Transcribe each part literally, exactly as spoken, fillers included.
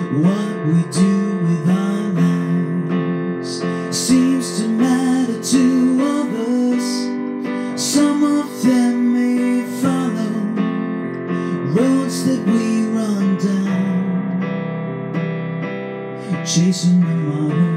What we do with our lives seems to matter to others. Some of them may follow roads that we run down, chasing tomorrow.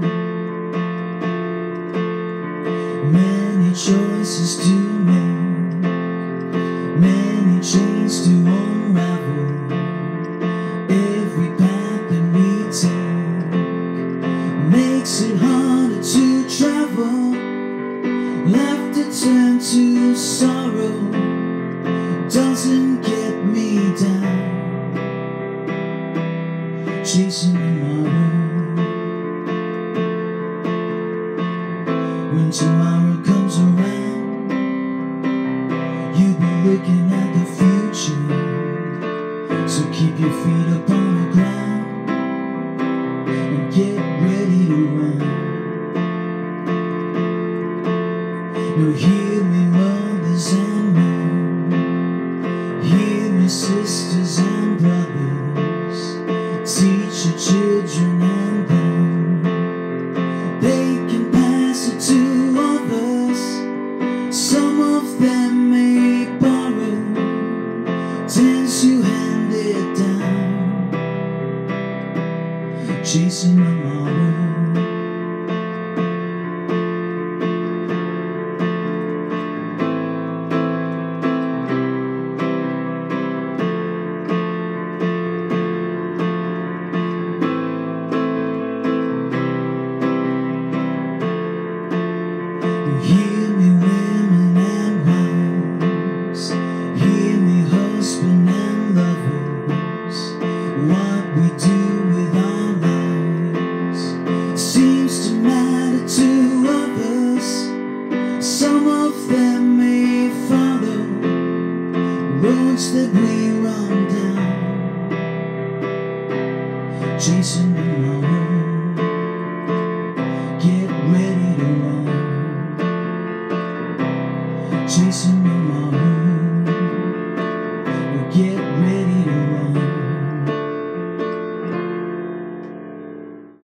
Many choices to make, many chains to unravel. Every path that we take makes it harder to travel. Laughter turned to sorrow doesn't get me down, chasing tomorrow. When tomorrow comes around, you'll be looking at the future. So keep your feet up on the ground and get ready to run. Now hear me, mothers and men, hear me, sisters and brothers. Teach your children and them, they can pass it to others. Some of them may borrow, tends to hand it down, chasing tomorrow.